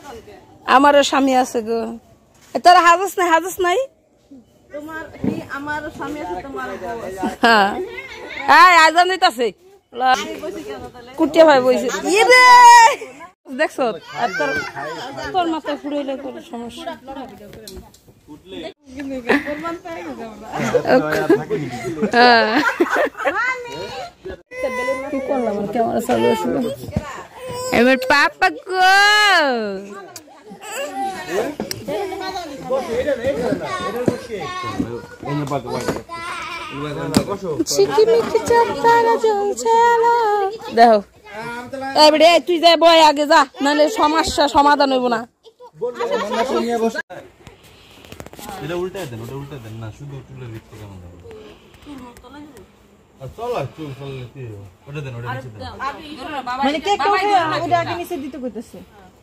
আমারও স্বামী আছে গো। তোর হাজস নাই তোমার আমার স্বামী আছে তোমার হ্যাঁ আজান দিতেছে কুটিয়া ভাই বইছে দেখছো তোর মাথায় ফুড়াইলে কোনো সমস্যা কি করলাম ক্যামেরা চালু আসলো এবার পাপা গো দেখো এবারে তুই যাই বয় আগে যা নাহলে সমস্যা সমাধান হইব না এটা উল্টা দেন না শুধু তুলে লিখতে কেমন হবে আর চল চুল চলে কি ওটা দেন ওটা নিচে দেন মানে কে কোথায় ওটা আগে নিচে দিতে কইতেছে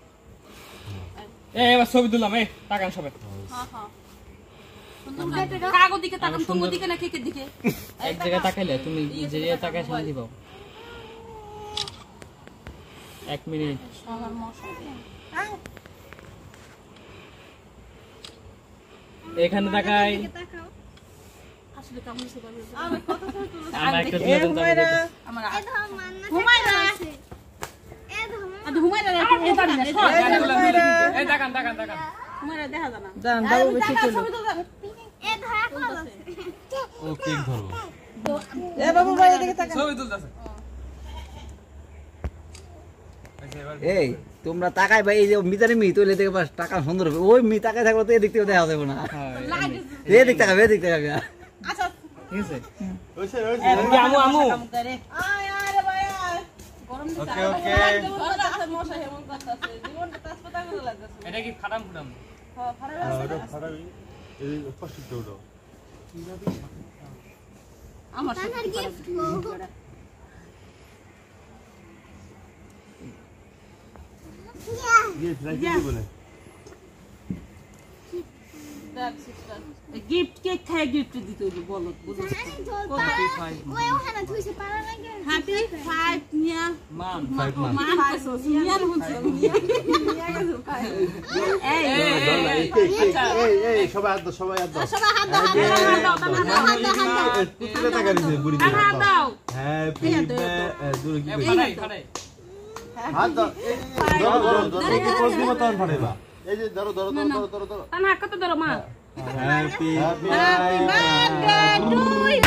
এবার ছবি তুললাম তাকান সবাই কাগজ দিকে তাকান তোমার দিকে না কেকের দিকে এক জায়গায় তাকাইলে তুমি যে তাকায় শান্তি পাও 1 মিনিট এখানে তাকাই আসলে কেমন হইছে বলো আমি কত ছবি তুলছি আমরা একটা তুলে দেন আমার হুমায়রা হুমায়রা এই তাকান হুমায়রা দেখা জানা জান বাবু বেশি তুলো ও কেক ধরবো এ বাবু ভাই এদিকে তাকান ছবি তুলতাছে এই তোমরা তাকাই ভাই এই যে মিজানি মি তুলে দেখে বাস টাকা সুন্দর হবে ওই মি তাকাই থাকলে তো এদিক থেকে দেখা যাবে না এদিক তাকাবে আচ্ছা ঠিক আছে হইছে আমু আয় আরে ভাই আয় গরম দিছে ওকে ওকে গরম আছে মশা হেমন করতেছে জীবনটা তাসপাতা করে লাগতেছে এটা কি ফাটাম হ্যাঁ ফাড়া ওটা ফাড়াবি এই পাশে ওটা আমার সাথে গিফট রাখি বলে গিফট কেক খায় গিফট দিতে হইব বলো বুঝছো ওই ওখানে তুইছে পারা লাগে হ্যাপি 5 নিয়া মান মান পাইছো নিয়ার বুঝছো নিয়া গেছো খাই এই সবাই হাত দাও সবাই হাত দাও তুলে টাকা দিছে বুড়ি হাত দাও হ্যাপি দূরে কি ফাটাই হাত দাও ধরো এই কোস দিব তখন ফাড়াইবা এই যে ধরো তানা কত ধরো মা happy birthday to you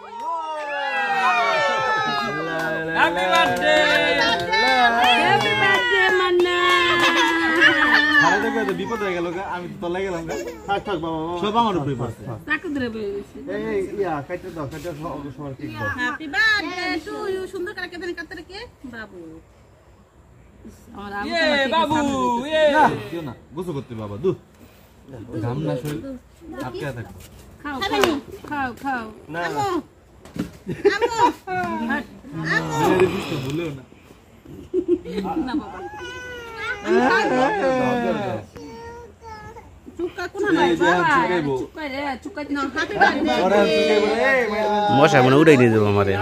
happy birthday happy birthday Manna আরে দেখো তো বিপদ হয়ে গেল আমি তো তলায় গেলাম থাক বাবা সব আমার উপরে পড়ছে তাকে ধরে বইছে এই ইয়া কাটতে দাও সবার ঠিক দাও হ্যাপি বার্থডে টু ইউ সুন্দর করে কেটে কাটতে কে বাবু আমার বাবু না দিও না গোসল করতে বাবা দু ঘাম না শরীর আটকে থাকো খাও না ভুলেও না না বাবা চুক্কা কোন নাই চুক্কা না হ্যাপি বার্থডে মশা মানে উড়াই নিয়ে যাবো আমারে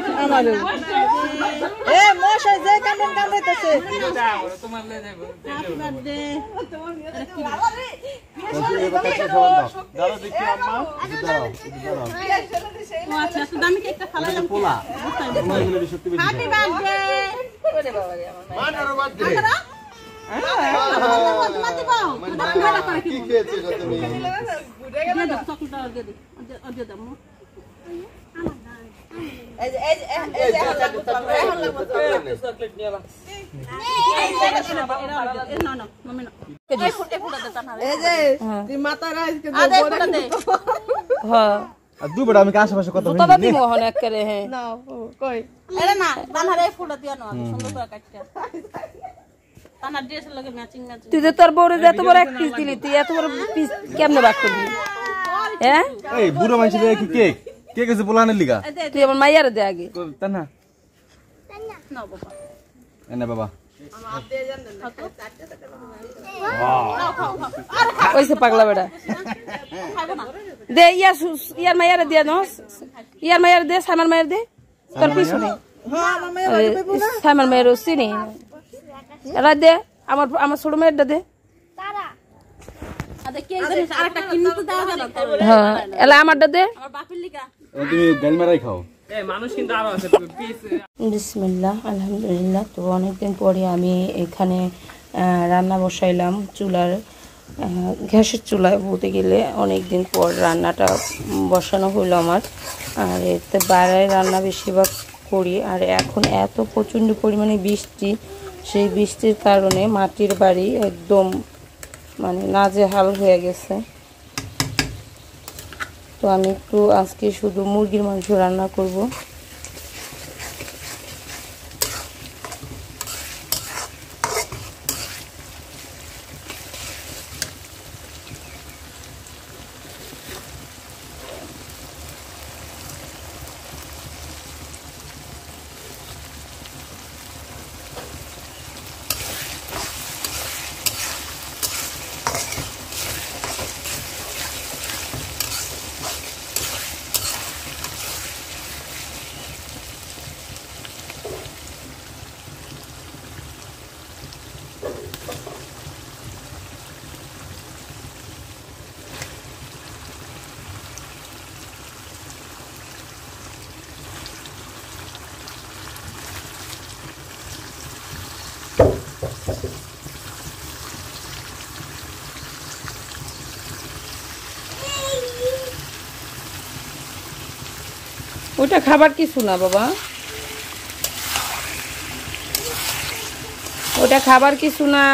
এ মশা যে কামড়াইতেছে তোমার লে যাবো হ্যাপি বার্থডে দাঁড়াও দেখি আম্মা দাঁড়াও আচ্ছা তো দামি কেকটা ফালালাম পোলা এগুলো শক্তি বেশি হ্যাপি বার্থডে ওরে বাবা রে আমার মানার বার্থডে কি খেয়েছে তুমি চকলেট নিয়ে আলা এই যে তুই মাথা রাইজকে হ্যাঁ আর দু বড় আমি কাছে পাশে কথা বলি দাদা দিমো হন এক করে হ্যাঁ না কই আরে না বানহারে ফুলটা দিয়া না সুন্দর করে কাটটা তানা ড্রেস লাগে ম্যাচিং তুই যে তোর বউরে এত বড় এক পিস দিলি তুই এত বড় পিস কেমনে বাক করবি হ্যাঁ এই বুড়ো মানুষের কি কেক আছে পোলানের লিগা তুই আমার মাইয়ারে দে আগে তা না না বাবা এনে বাবা ওইসে পাগলা বেড়া দে ইয়ার মাইয়ারে দিয়া নস ইয়ার মাইয়ারে দে সামার মাইয়ারে দে তোর পিছনে সামার মাইয়ারে চিনি এরা দে আমার ছোট মেয়েরটা দে আচ্ছা কে জানিস আরেকটা কিনে তো দেওয়া গেল হ্যাঁ এলা আমারটা দে আমার বাপের লিগা তুমি গাল মারাই খাও এই মানুষ কিন্তু আরো আছে পিস বিসমিল্লাহ আলহামদুলিল্লাহ। তো অনেকদিন পরে আমি এখানে রান্না বসাইলাম চুলার গ্যাসের চুলায় বলতে গেলে অনেকদিন পর রান্নাটা বসানো হলো আমার। আর এতে বাইরে রান্না বেশিরভাগ করি। আর এখন এত প্রচণ্ড পরিমাণে বৃষ্টি, সেই বৃষ্টির কারণে মাটির বাড়ি একদম মানে নাজেহাল হয়ে গেছে। তো আমি একটু আজকে শুধু মুরগির মাংস রান্না করব। ওটা খাবার কিছু না বাবা, ওটা খাবার কিছু না।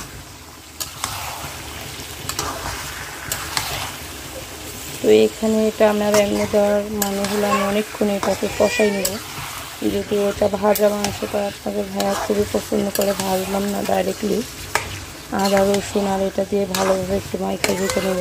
তো এখানে এটা আমার এমনি দেওয়ার মানে হলো আমি অনেকক্ষণ এটাকে কষাই নেব। যদিও এটা ভাজা মাংসটা আপনাদের ভাইয়া খুবই পছন্দ করে, ভাজলাম না ডাইরেক্টলি। আদা রসুন আর এটা দিয়ে ভালোভাবে একটু মাইখা ভেজে নেব।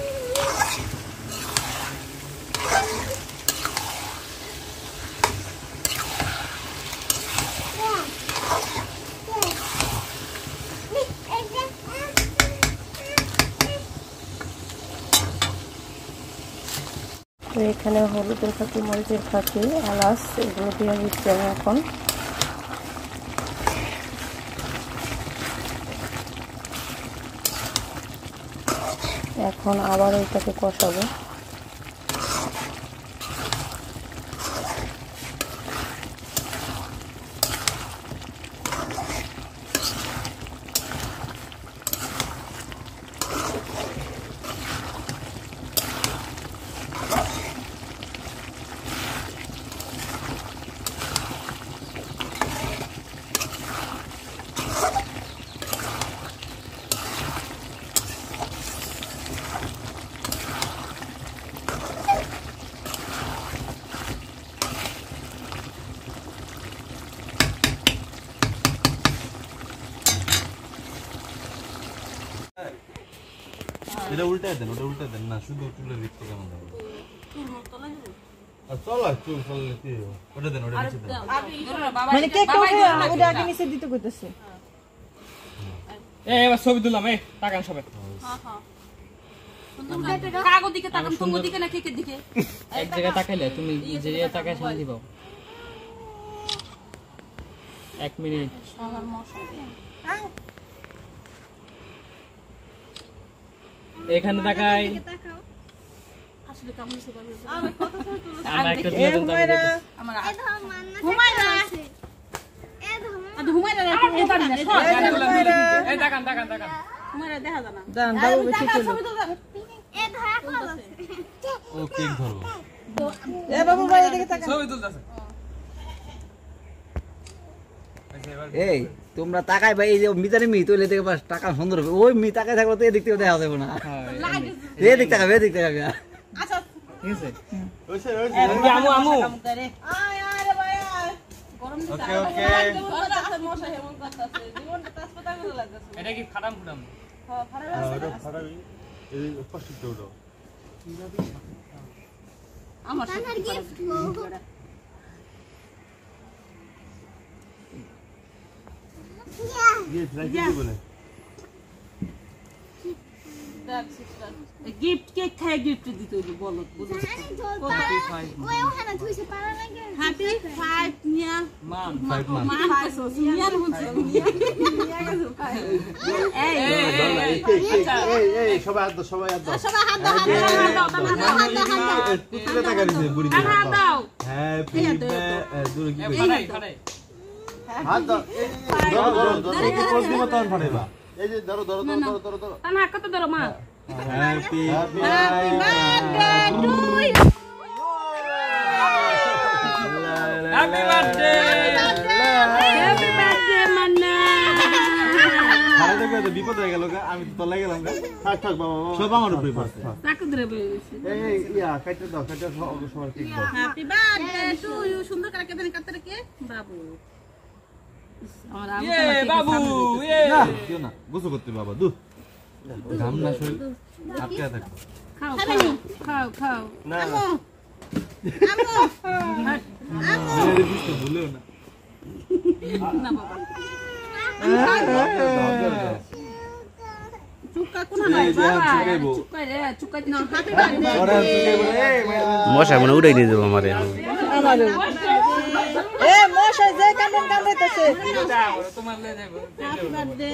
তো এখানে হলুদের ফাঁকি, মরিচের ফাঁকি, এলাচ এগুলো দিয়ে দিচ্ছি আমি এখন। এখন আবার এটাকে কষাবো। এটা উল্টায় দেন, ওটা উল্টায় দেন না, শুধু চুলে লিখতে কেমন হবে? আর চল চুল চললে কি হবে? ওটা দেন, ওটা নিচে দেন। মানে কে কোকে ওটা আগে নিচে দিতে কইতেছে। এই এবার ছবি তুললাম, এই তাকান সবাই। হ্যাঁ হ্যাঁ সুন্দর কাগজ দিকে তাকান, তোমার দিকে না কেকের দিকে। এক জায়গায় তাকাইলে তুমি যে জায়গায় তাকায় শান্তি পাও। 1 মিনিট। আমার মশা এখানে তাকাই। আসলে কেমন হইছে বলো? আমরা একটা দিয়ে দেন তাহলে। আমার হুমায়রা হুমায়রা এই তাকান তাকান তাকান। হুমায়রা দেখা জানা দান বাবু বেশি চলো। এ ধরা খাওয়া ও কেক ধরবো। এ বাবু ভাই এদিকে তাকা। ছবি তুলতাছে। এই তোমরা তাকাই ভাই, এই যে মিতানি মি তুইলে থেকে বাস টাকা সুন্দর হবে। ওই মি তাকাই থাকলে তো এদিক থেকে দেখা যাবে না। এদিক তাকাবে, এদিক তাকাবে। আচ্ছা ঠিক আছে। ওইছে ওইছে। আমু আমু। আয় আয় রে ভাই আয়। গরম দিতে ওকে ওকে। মশা হেমন করতেছে জীবনটা তাসপাতা করে লাগতেছে। এটা কি খাটাম খুটাম? হ্যাঁ ফারাবে ওটা ফাটাবি। এই কষ্ট তো ওটা। আমার তার গিফট ये फ्लाइट की बोले সিস্টার গিফট কেক খায় গিফট দিতে হইব বলো বুঝছো ওই ওখানে তুইছে পারা লাগে হ্যাপি 5 নিয়া মাম 5 মান নিয়ার হচ্ছে এই সবাই হাত দাও সবাই হাত দাও পুতুলে টাকা দিছে বুড়ি হাত দাও হ্যাপি দূরে কি ফাড়াই ফাড়াই হাত দাও ধরো একটু কোস দিমা তখন ফাড়াইবা এই যে ধরো তানা কত ধরো মা happy birthday to you happy birthday happy birthday Manna আরে দেখো তো বিপদ হয়ে গেল আমি তো তলে গেলাম থাক বাবা সব আমার উপরে পড়ছে তাকে ধরে বলেছি এই ইয়া কাটতে দাও সবার কেক দাও হ্যাপি বার্থডে টু ইউ সুন্দর করে কেটে কাটতে কে বাবু আমার ইয়ে বাবু ইয়ে না কেউ না গোসল করতে বাবা দু ঘাম না শরীর আটকে থাকো খাও খাও না আমু মেরে বুঝতে ভুলেও না না বাবা চুক্কা কোন না চুকাই না হ্যাপি বার্থডে ওরা চুকে বলে এই মশা মানে উড়াই নিয়ে যাবো আমারে তোমার লে যাবো হ্যাপি বার্থডে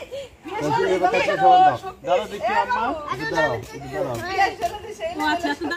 দাঁড়াও দেখি আম্মা দাঁড়াও ও আচ্ছা